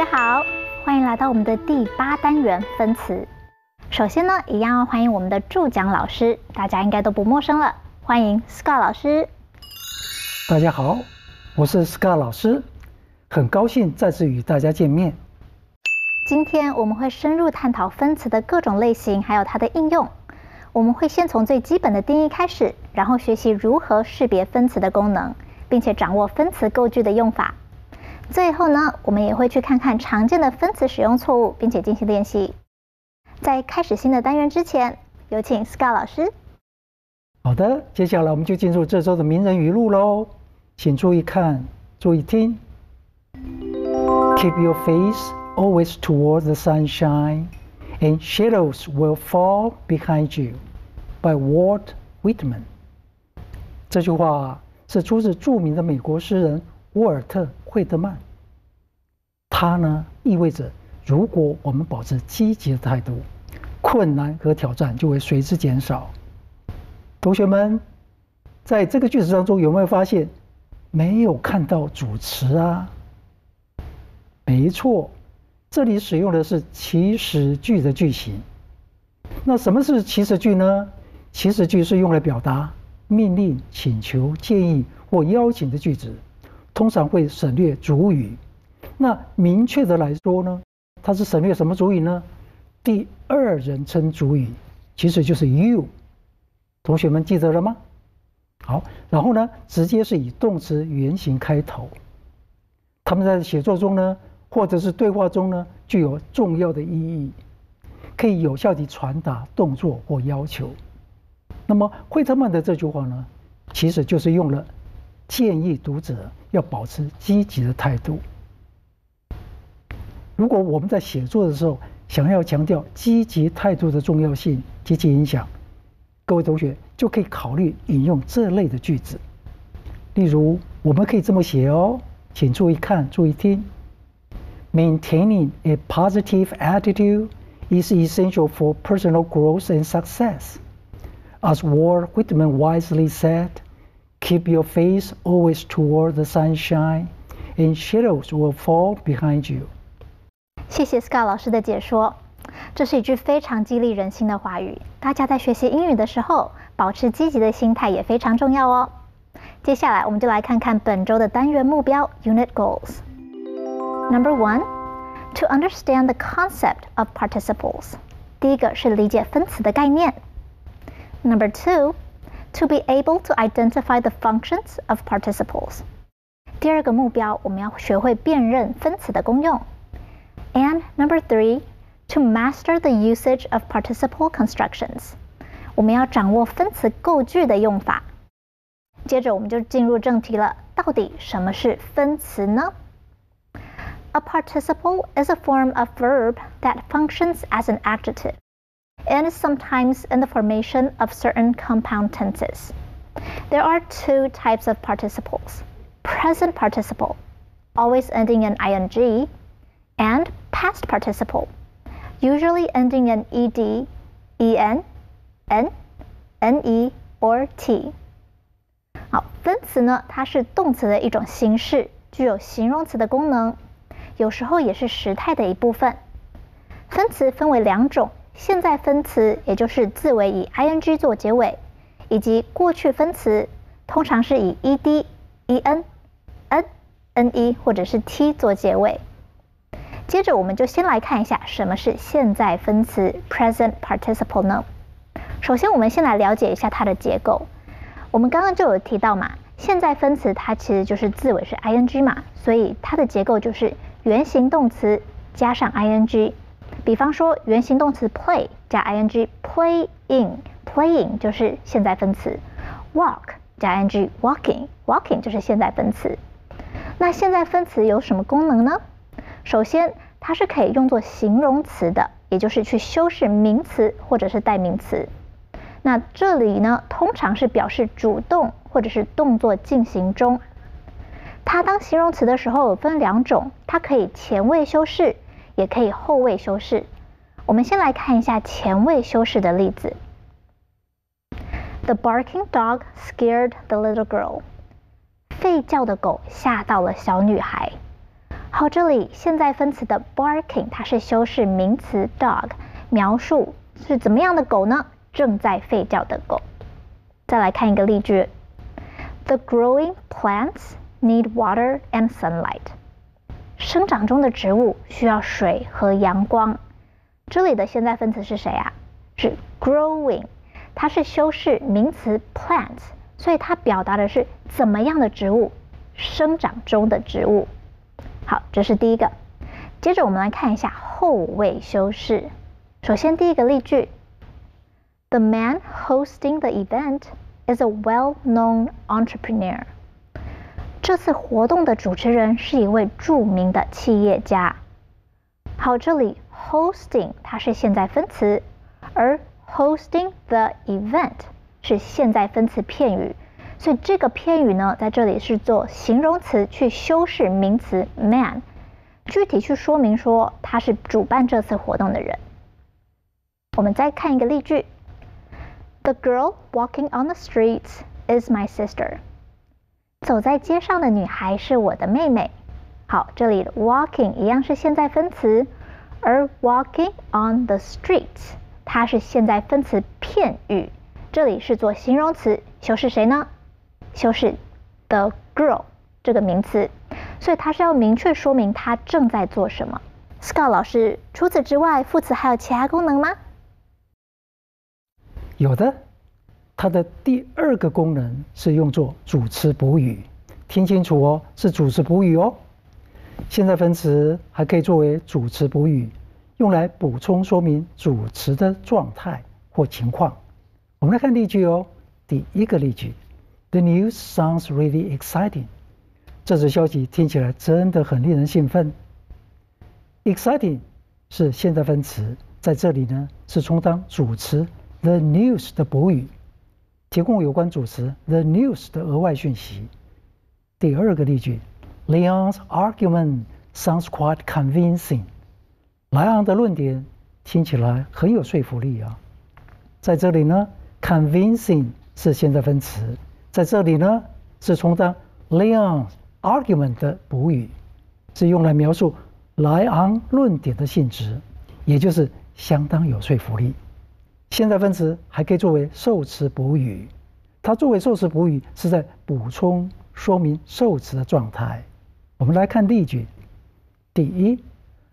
学好，欢迎来到我们的第8单元分词。首先呢，一样要欢迎我们的助讲老师，大家应该都不陌生了，欢迎 Scott 老师。 大家好，我是 Scott 老师，很高兴再次与大家见面。 今天我们会深入探讨分词的各种类型，还有它的应用。我们会先从最基本的定义开始，然后学习如何识别分词的功能，并且掌握分词构句的用法。最后呢，我们也会去看看常见的分词使用错误，并且进行练习。在开始新的单元之前，有请 Scott 老师。 好的，接下来我们就进入这周的名人语录喽，请注意看，注意听。Keep your face always toward the sunshine, and shadows will fall behind you. by Walt Whitman。这句话是出自著名的美国诗人沃尔特·惠特曼。它呢意味着，如果我们保持积极的态度，困难和挑战就会随之减少。同学们，在这个句子当中有没有发现没有看到主词啊？没错，这里使用的是祈使句的句型。那什么是祈使句呢？祈使句是用来表达命令、请求、建议或邀请的句子，通常会省略主语。那明确的来说呢，它是省略什么主语呢？第二人称主语，其实就是 you。同学们记得了吗？好，然后呢，直接是以动词原形开头。它们在写作中呢，或者是对话中呢，具有重要的意义，可以有效地传达动作或要求。那么惠特曼的这句话呢，其实就是用了建议读者要保持积极的态度。如果我们在写作的时候想要强调积极态度的重要性及其影响，各位同学就可以考虑引用这类的句子。例如，我们可以这么写哦，请注意看，注意听。Maintaining a positive attitude is essential for personal growth and success. As Walt Whitman wisely said, keep your face always toward the sunshine, and shadows will fall behind you. 谢谢 Scott 老师的解说，这是一句非常激励人心的话语。大家在学习英语的时候，保持积极的心态也非常重要哦。接下来我们就来看看本周的单元目标 Unit Goals。Number 1, to understand the concept of participles。第一个是理解分词的概念。Number 2, to be able to identify the functions of participles。第二个目标，我们要学会辨认分词的功用。And number 3, to master the usage of participle constructions。我们要掌握分词构句的用法。接着我们就进入正题了，到底什么是分词呢？A participle is a form of verb that functions as an adjective and is sometimes in the formation of certain compound tenses. There are two types of participles: present participle, always ending in ing, and past participle, usually ending in ed, en, n, ne, or t. 好，分词呢，它是动词的一种形式，具有形容词的功能。有时候也是时态的一部分。分词分为两种，现在分词也就是字尾以 ing 做结尾，以及过去分词通常是以 ed、en、n、ne 或者是 t 做结尾。接着我们就先来看一下什么是现在分词 present participle 呢？首先我们先来了解一下它的结构。我们刚刚就有提到嘛，现在分词它其实就是字尾是 ing 嘛，所以它的结构就是原形动词加上 ing。比方说原形动词 play 加 ing playing 就是现在分词， walk 加 ing walking 就是现在分词。那现在分词有什么功能呢？首先它是可以用作形容词的，也就是去修饰名词或者是代名词。那这里呢通常是表示主动或者是动作进行中。它当形容词的时候有分两种，它可以前位修饰，也可以后位修饰。我们先来看一下前位修饰的例子。The barking dog scared the little girl。吠叫的狗吓到了小女孩。 好，这里现在分词的 barking 它是修饰名词 dog， 描述是怎么样的狗呢？正在吠叫的狗。再来看一个例句 ：The growing plants need water and sunlight。生长中的植物需要水和阳光。这里的现在分词是谁啊？是 growing， 它是修饰名词 plants， 所以它表达的是怎么样的植物？生长中的植物。好，这是第一个。接着我们来看一下后位修饰。首先第一个例句 ：The man hosting the event is a well-known entrepreneur。这次活动的主持人是一位著名的企业家。好，这里 hosting 它是现在分词，而 hosting the event 是现在分词片语。所以这个片语呢，在这里是做形容词去修饰名词 man， 具体去说明说他是主办这次活动的人。我们再看一个例句 ：The girl walking on the streets is my sister。走在街上的女孩是我的妹妹。好，这里的 walking 一样是现在分词，而 walking on the streets 它是现在分词片语，这里是做形容词修饰谁呢？修饰 the girl 这个名词，所以它是要明确说明它正在做什么。Scott 老师，除此之外，副词还有其他功能吗？ 有的，它的第二个功能是用作主词补语，听清楚哦，是主词补语哦。现在分词还可以作为主词补语，用来补充说明主词的状态或情况。我们来看例句哦，第一个例句。The news sounds really exciting. 这则消息听起来真的很令人兴奋。Exciting 是现在分词，在这里呢是充当主词 the news 的补语，提供有关主词 the news 的额外讯息。第二个例句 Leon's argument sounds quite convincing. 莱昂的论点听起来很有说服力啊。在这里呢 convincing 是现在分词，在这里呢是充当 Leon's argument 的补语，是用来描述莱昂论点的性质，也就是相当有说服力。现在分词还可以作为受词补语，它作为受词补语是在补充说明受词的状态。我们来看例句。第一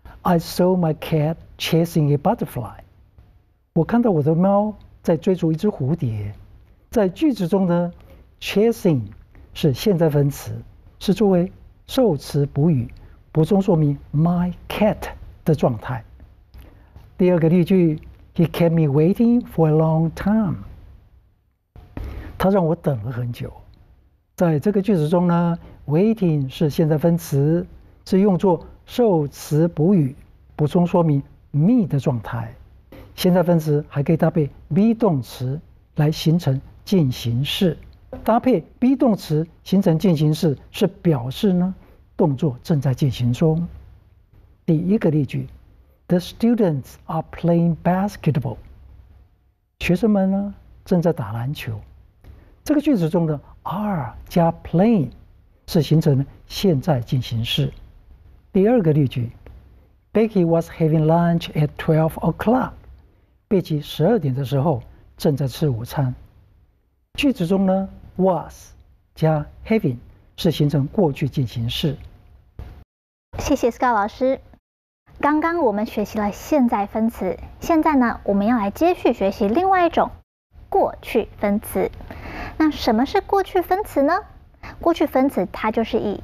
I saw my cat chasing a butterfly. 我看到我的猫在追逐一只蝴蝶。在句子中呢 chasing 是现在分词，是作为受词补语，补充说明 my cat 的状态。第二个例句 He kept me waiting for a long time. 他让我等了很久。在这个句子中呢 waiting 是现在分词，是用作受词补语，补充说明 me 的状态。现在分词还可以搭配 be 动词来形成进行式。搭配 be 动词形成进行式是表示呢动作正在进行中。第一个例句 The students are playing basketball. 学生们呢正在打篮球。这个句子中的 are 加 playing 是形成现在进行式。第二个例句 Becky was having lunch at 12 o'clock. 贝奇12点的时候正在吃午餐。句子中呢 was 加 having 是形成过去进行式。 谢谢 Scott 老师。刚刚我们学习了现在分词，现在呢我们要来接续学习另外一种过去分词。那什么是过去分词呢？过去分词它就是以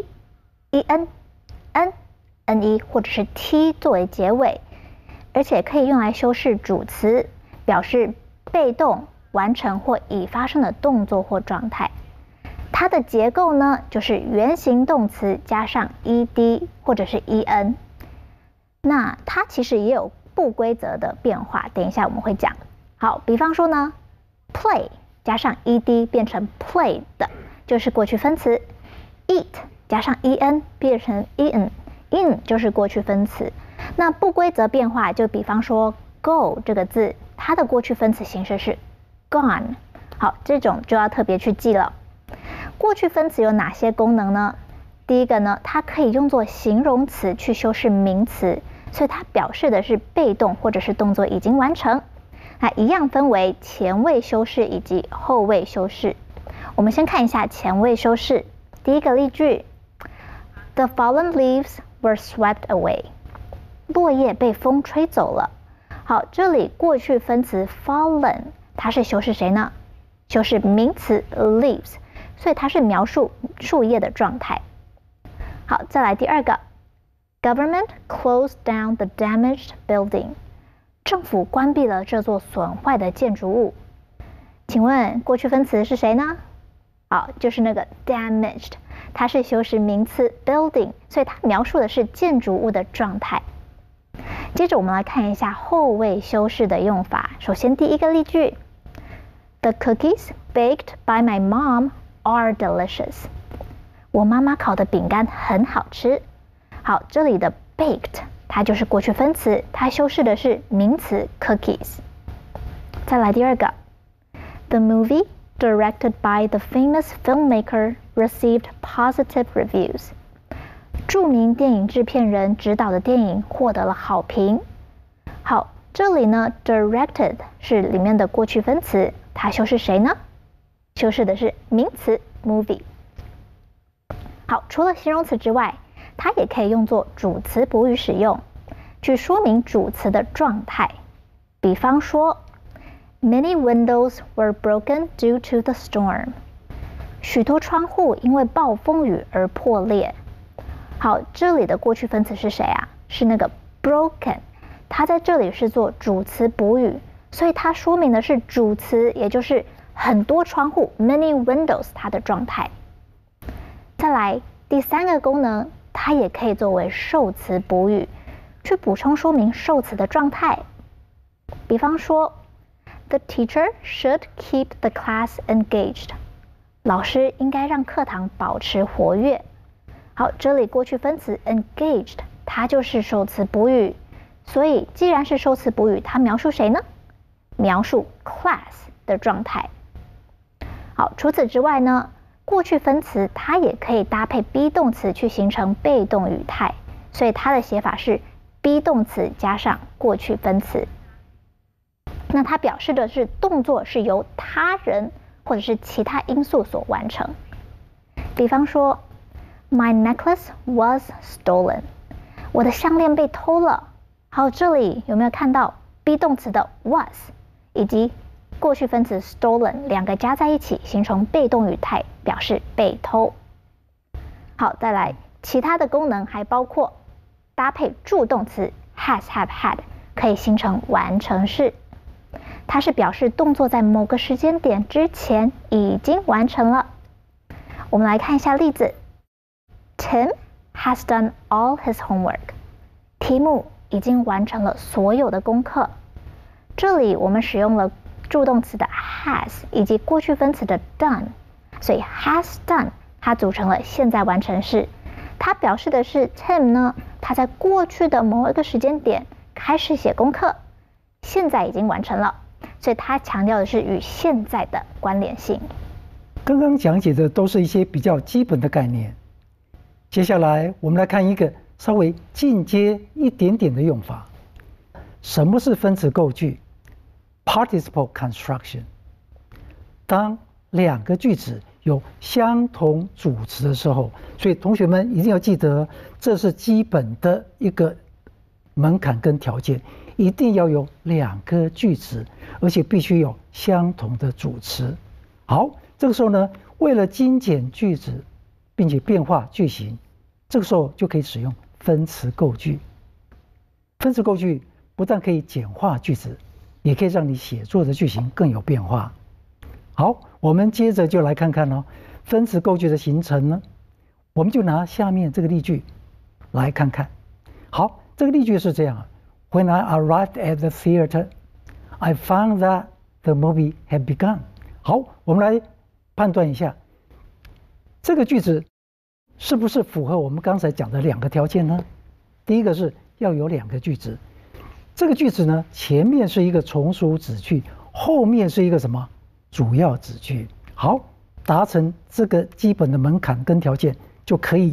ed、en、n、ne 或者是 t 作为结尾，而且可以用来修饰主词，表示被动完成或已发生的动作或状态。它的结构呢，就是原形动词加上 ed 或者是 en。那它其实也有不规则的变化，等一下我们会讲。好，比方说呢 ，play 加上 ed 变成 played， 就是过去分词 ；eat 加上 en 变成 eaten，in 就是过去分词。那不规则变化，就比方说 go 这个字，它的过去分词形式是 gone。好，这种就要特别去记了。过去分词有哪些功能呢？第第一个呢，它可以用作形容词去修饰名词，所以它表示的是被动或者是动作已经完成。那一样分为前位修饰以及后位修饰。我们先看一下前位修饰。第一个例句 ：The fallen leaves were swept away。落叶被风吹走了。好，这里过去分词 fallen， 它是修饰谁呢？修饰名词 leaves， 所以它是描述树叶的状态。好，再来第二个 ，Government closed down the damaged building。政府关闭了这座损坏的建筑物。请问过去分词是谁呢？好，就是那个 damaged， 它是修饰名词 building， 所以它描述的是建筑物的状态。接着我们来看一下后位修饰的用法。首先第一个例句 ：The cookies baked by my mom are delicious。我妈妈烤的饼干很好吃。好，这里的 baked 它就是过去分词，它修饰的是名词 cookies。再来第二个 ，The movie directed by the famous filmmaker received positive reviews。著名电影制片人执导的电影获得了好评。好，这里呢 directed 是里面的过去分词，它修饰谁呢？修饰的是名词 movie。好，除了形容词之外，它也可以用作主词补语使用，去说明主词的状态。比方说 Many windows were broken due to the storm。许多窗户因为暴风雨而破裂。好，这里的过去分词是谁啊？是那个 broken， 它在这里是做主词补语，所以它说明的是主词，也就是很多窗户 many windows 它的状态。再来第三个功能，它也可以作为受词补语，去补充说明受词的状态。比方说 The teacher should keep the class engaged。老师应该让课堂保持活跃。好，这里过去分词 engaged 它就是受词补语，所以既然是受词补语，它描述谁呢？描述 class 的状态。好，除此之外呢，过去分词它也可以搭配 be 动词去形成被动语态，所以它的写法是 be 动词加上过去分词。那它表示的是动作是由他人或者是其他因素所完成。比方说My necklace was stolen。我的项链被偷了。好，这里有没有看到 be 动词的 was 以及过去分词 stolen 两个加在一起形成被动语态，表示被偷。好，再来，其他的功能还包括搭配助动词 has have had 可以形成完成式，它是表示动作在某个时间点之前已经完成了。我们来看一下例子。Tim has done all his homework。提姆已经完成了所有的功课。这里我们使用了助动词的 has 以及过去分词的 done， 所以 has done 它组成了现在完成式。它表示的是 Tim 呢，他在过去的某一个时间点开始写功课，现在已经完成了，所以它强调的是与现在的关联性。 刚刚讲解的都是一些比较基本的概念。接下来我们来看一个稍微进阶一点点的用法。什么是分词构句 ？Participle construction。当两个句子有相同主词的时候，所以同学们一定要记得，这是基本的一个门槛跟条件，一定要有两个句子，而且必须有相同的主词。好，这个时候呢，为了精简句子，并且变化句型，这个时候就可以使用分词构句。分词构句不但可以简化句子，也可以让你写作的句型更有变化。好，我们接着就来看看哦，分词构句的形成呢，我们就拿下面这个例句来看看。好，这个例句是这样 ：When I arrived at the theater, I found that the movie had begun。好，我们来判断一下，这个句子是不是符合我们刚才讲的两个条件呢？第一个是要有两个句子，这个句子呢，前面是一个从属子句，后面是一个什么主要子句。好，达成这个基本的门槛跟条件，就可以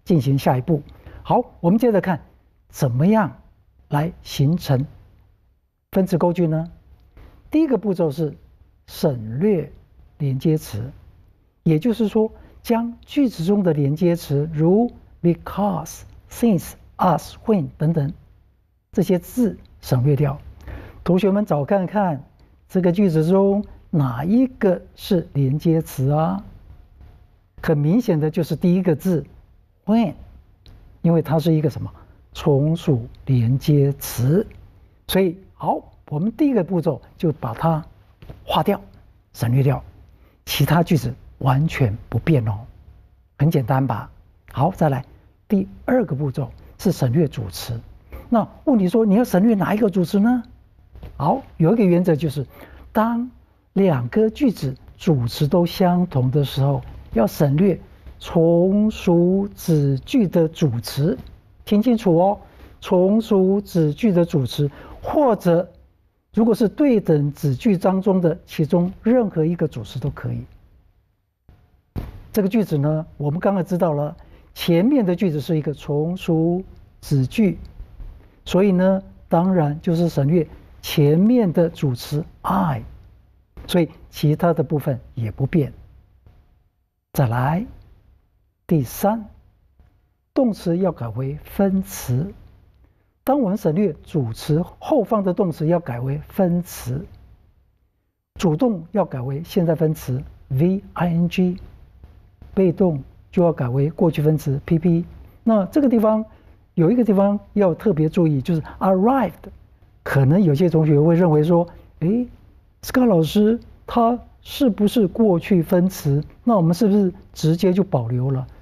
进行下一步。好，我们接着看怎么样来形成分词构句呢？第一个步骤是省略连接词，也就是说将句子中的连接词如 because, since, as, when 等等这些字省略掉。同学们找看看这个句子中哪一个是连接词啊？很明显的就是第一个字 when， 因为它是一个什么从属连接词，所以好，我们第一个步骤就把它划掉省略掉，其他句子完全不变哦，很简单吧？好，再来第二个步骤是省略主词。那问题说你要省略哪一个主词呢？好，有一个原则就是，当两个句子主词都相同的时候，要省略从属子句的主词，听清楚哦，从属子句的主词，或者如果是对等子句当中的其中任何一个主词都可以。这个句子呢，我们刚才知道了，前面的句子是一个从属子句，所以呢，当然就是省略前面的主词 I， 所以其他的部分也不变。再来，第三，动词要改为分词。当我们省略主词后方的动词要改为分词，主动要改为现在分词 VING， 被动就要改为过去分词 PP。那这个地方有一个地方要特别注意，就是 arrived。可能有些同学会认为说，Scott 老师他是不是过去分词？那我们是不是直接就保留了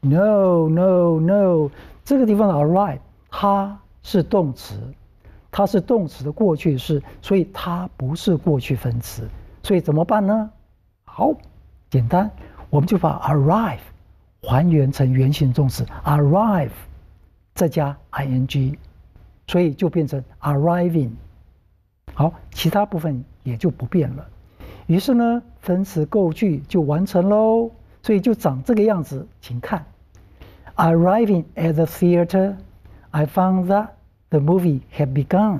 ？No， 这个地方的 arrive 它是动词，它是动词的过去式，所以它不是过去分词。所以怎么办呢？好，简单，我们就把 arrive 还原成原形动词 arrive， 再加 ing。所以就变成 arriving， 好，其他部分也就不变了。于是呢，分词构句就完成喽。所以就长这个样子，请看 ：Arriving at the theater, I found that the movie had begun。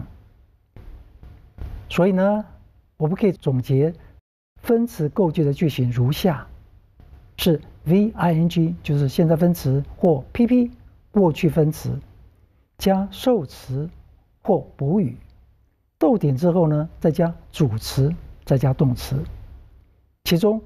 所以呢，我们可以总结分词构句的句型如下：是 VING 就是现在分词或 PP 过去分词。加受词或补语，逗点之后呢，再加主词，再加动词。其中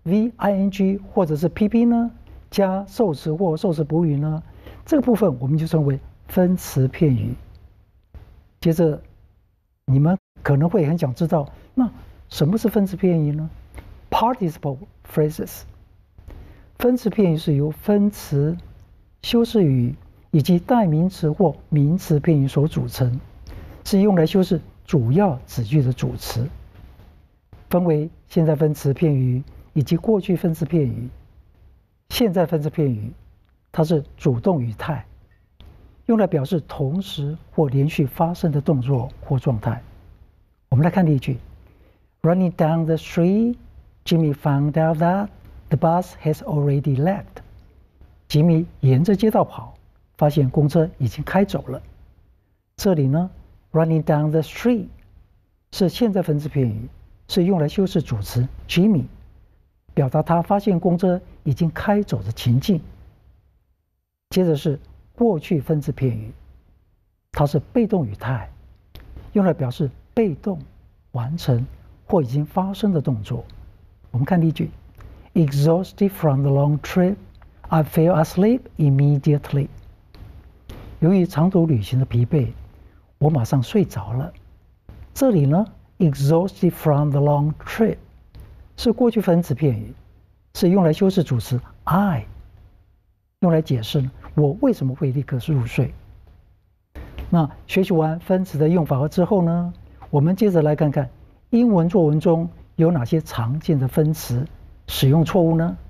VING 或者是 PP 呢，加受词或受词补语呢，这个部分我们就称为分词片语。接着，你们可能会很想知道，那什么是分词片语呢 ？Participle phrases， 分词片语是由分词、修饰语以及代名词或名词片语所组成，是用来修饰主要子句的主词。分为现在分词片语以及过去分词片语。现在分词片语，它是主动语态，用来表示同时或连续发生的动作或状态。我们来看例句 ：Running down the street, Jimmy found out that the bus has already left。吉米沿着街道跑。发现公车已经开走了。这里呢 ，running down the street 是现在分词片语，是用来修饰主词 Jimmy， 表达他发现公车已经开走的情境。接着是过去分词片语，它是被动语态，用来表示被动完成或已经发生的动作。我们看例句 ：Exhausted from the long trip, I fell asleep immediately。由于长途旅行的疲惫，我马上睡着了。这里呢 ，exhausted from the long trip 是过去分词片语，是用来修饰主词 I， 用来解释我为什么会立刻入睡。那学习完分词的用法之后呢，我们接着来看看英文作文中有哪些常见的分词使用错误呢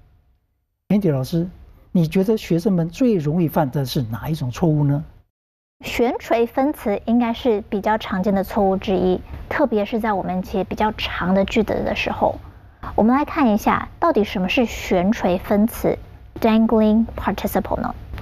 ？Andy 老师。你觉得学生们最容易犯的是哪一种错误呢？ 悬垂分词应该是比较常见的错误之一，特别是在我们写比较长的句子的时候。我们来看一下，到底什么是悬垂分词 （dangling participle） 呢？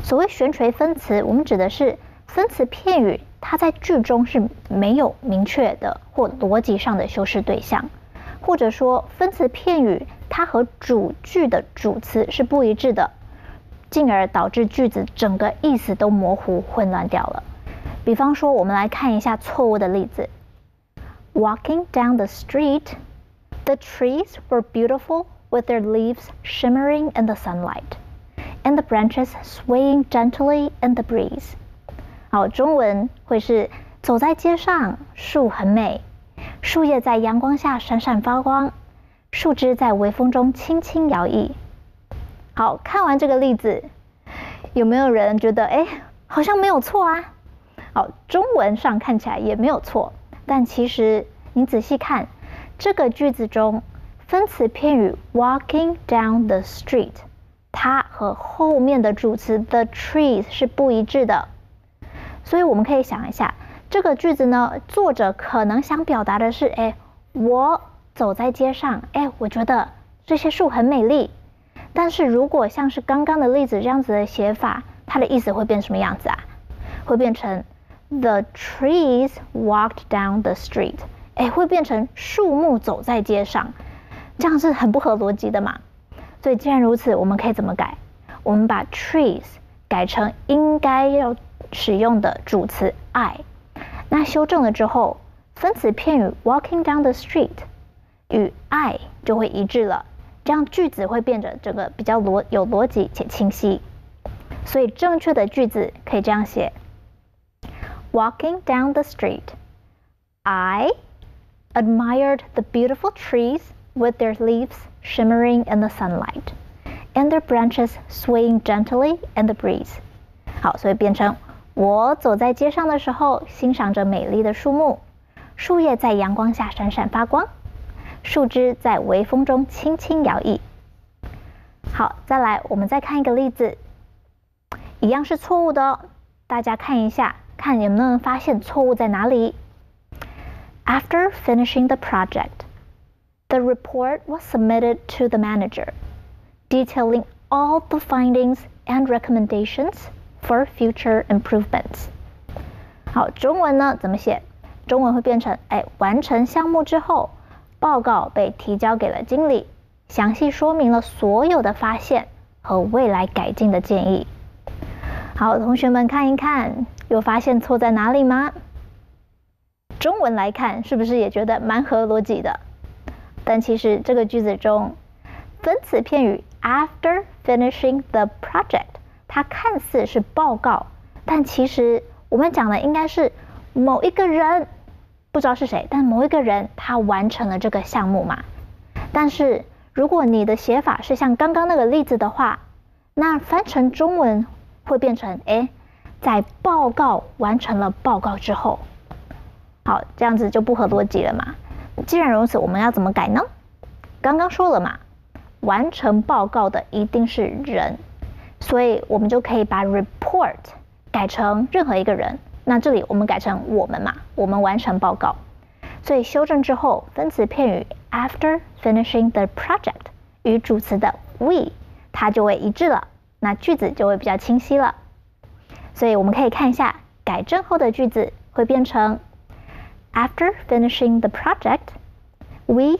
所谓悬垂分词，我们指的是分词片语，它在句中是没有明确的或逻辑上的修饰对象，或者说分词片语它和主句的主词是不一致的，进而导致句子整个意思都模糊混乱掉了。比方说，我们来看一下错误的例子。Walking down the street, the trees were beautiful with their leaves shimmering in the sunlight, and the branches swaying gently in the breeze. 好，中文会是走在街上，树很美，树叶在阳光下闪闪发光，树枝在微风中轻轻摇曳。好，看完这个例子，有没有人觉得，好像没有错啊？好，中文上看起来也没有错，但其实你仔细看，这个句子中分词片语 walking down the street， 它和后面的主词 the trees 是不一致的。所以我们可以想一下，这个句子呢，作者可能想表达的是，我走在街上，我觉得这些树很美丽。但是如果像是刚刚的例子这样子的写法，它的意思会变什么样子啊？会变成 The trees walked down the street， 会变成树木走在街上，这样是很不合逻辑的嘛。所以既然如此，我们可以怎么改？我们把 trees 改成应该要使用的主词 I， 那修正了之后，分词片语 walking down the street 与 I 就会一致了，这样句子会变得这个比较有逻辑且清晰。所以正确的句子可以这样写：Walking down the street, I admired the beautiful trees with their leaves shimmering in the sunlight, and their branches swaying gently in the breeze. 好，所以变成我走在街上的时候，欣赏着美丽的树木，树叶在阳光下闪闪发光，树枝在微风中轻轻摇曳。好，再来，我们再看一个例子，一样是错误的哦。大家看一下，看能不能发现错误在哪里。After finishing the project, the report was submitted to the manager, detailing all the findings and recommendations for future improvements. 好，中文呢怎么写？中文会变成，完成项目之后，报告被提交给了经理，详细说明了所有的发现和未来改进的建议。好，同学们看一看，有发现错在哪里吗？中文来看，是不是也觉得蛮合逻辑的？但其实这个句子中，分词片语 after finishing the project， 它看似是报告，但其实我们讲的应该是某一个人，不知道是谁，但某一个人他完成了这个项目嘛。但是如果你的写法是像刚刚那个例子的话，那翻成中文会变成在报告完成了报告之后。好，这样子就不合逻辑了嘛。既然如此，我们要怎么改呢？刚刚说了嘛，完成报告的一定是人，所以我们就可以把 report 改成任何一个人。那这里我们改成我们嘛，我们完成报告。所以修正之后，分词片语 after finishing the project 与主词的 we 它就会一致了，那句子就会比较清晰了。所以我们可以看一下改正后的句子会变成 After finishing the project, we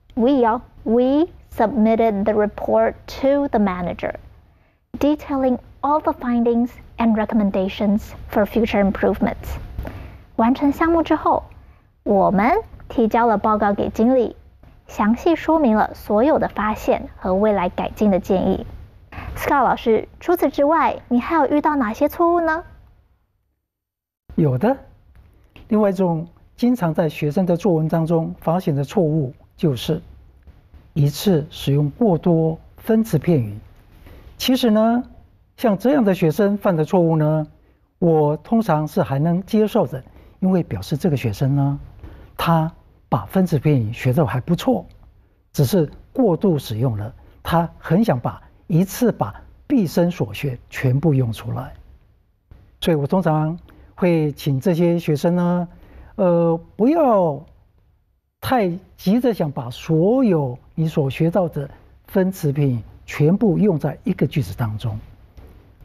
submitted the report to the manager, detailing all the findings and recommendations for future improvements. 完成项目之后，我们提交了报告给经理，详细说明了所有的发现和未来改进的建议。Scott 老师，除此之外，你还有遇到哪些错误呢？ 有的，另外一种经常在学生的作文当中发现的错误就是一次使用过多分词片语。其实呢，像这样的学生犯的错误呢，我通常是还能接受的，因为表示这个学生呢，他把分词片语学得还不错，只是过度使用了，他很想一次把毕生所学全部用出来。所以我通常会请这些学生呢，不要太急着想把所有你所学到的分词片语全部用在一个句子当中。好，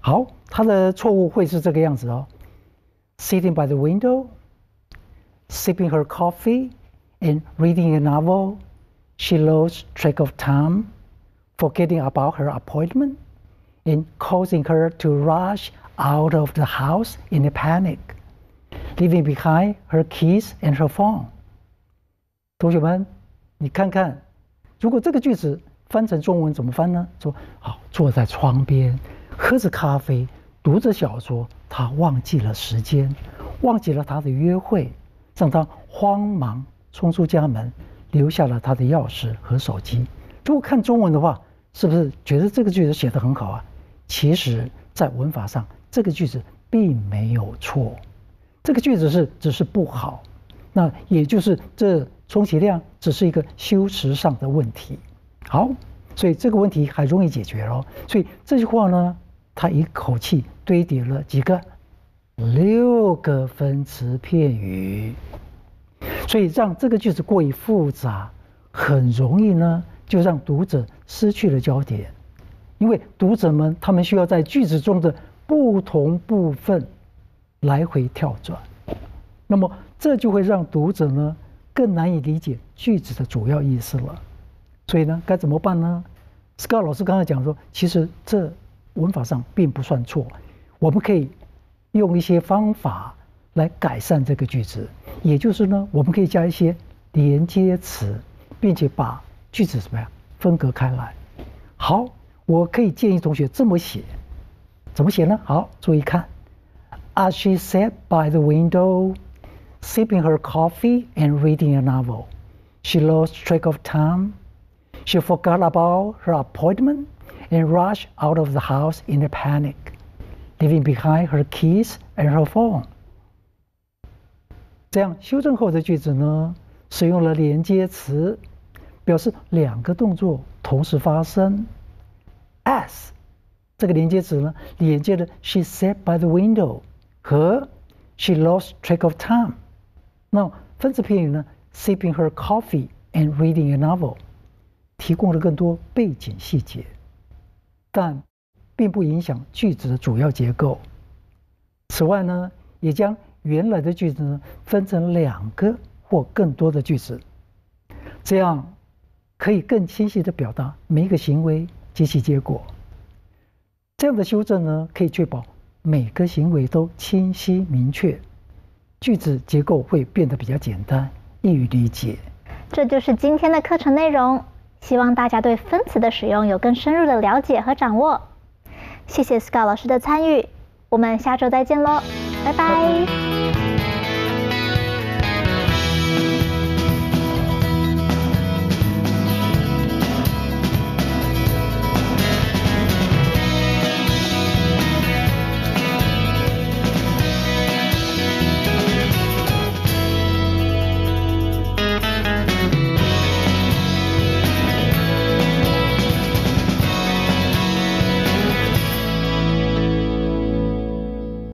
它的错误会是这个样子哦。Sitting by the window, sipping her coffee, and reading a novel, she lost track of time, forgetting about her appointment, and causing her to rush out of the house in a panic, leaving behind her keys and her phone. 同学们，你看看，如果这个句子翻成中文怎么翻呢？说好，坐在窗边，喝着咖啡，读着小说，他忘记了时间，忘记了他的约会，让他慌忙冲出家门，留下了他的钥匙和手机。如果看中文的话，是不是觉得这个句子写得很好啊？其实，在文法上，这个句子并没有错，这个句子只是不好，那也就是这充其量只是一个修辞上的问题。好，所以这个问题还容易解决咯。所以这句话呢，它一口气堆叠了几个6个分词片语，所以让这个句子过于复杂，很容易呢就让读者失去了焦点，因为读者们他们需要在句子中的不同部分来回跳转，那么这就会让读者呢更难以理解句子的主要意思了。所以呢，该怎么办呢？ Scott 老师刚才讲说，其实这文法上并不算错，我们可以用一些方法来改善这个句子，也就是呢，我们可以加一些连接词，并且把句子怎么样分隔开来。好，我可以建议同学这么写，怎么写呢？好，注意看 ，As she sat by the window, sipping her coffee and reading a novel, she lost track of time. She forgot about her appointment and rushed out of the house in a panic, leaving behind her keys and her phone. 这样修正后的句子呢，使用了连接词，表示两个动作同时发生。As 这个连接词呢，连接了 she sat by the window 和 she lost track of time。那分词片语呢 ，sipping her coffee and reading a novel。提供了更多背景细节，但并不影响句子的主要结构。此外呢，也将原来的句子呢分成2个或更多的句子，这样可以更清晰地表达每一个行为及其结果。这样的修正呢，可以确保每个行为都清晰明确，句子结构会变得比较简单，易于理解。 这就是今天的课程内容。希望大家对分词的使用有更深入的了解和掌握。谢谢 Scott 老师的参与，我们下周再见喽，拜拜。